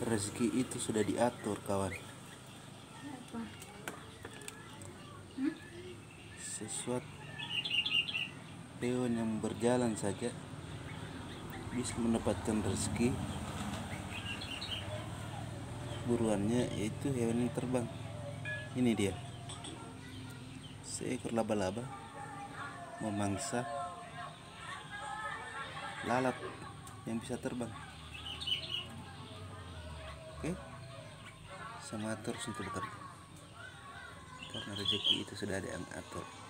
Rezeki itu sudah diatur, kawan. Apa? Sesuatu hewan yang berjalan saja bisa mendapatkan rezeki. Buruannya yaitu hewan yang terbang. Ini dia, seekor laba-laba memangsa lalat yang bisa terbang. Oke, semangat terus untuk bekerja, karena rezeki itu sudah ada yang atur.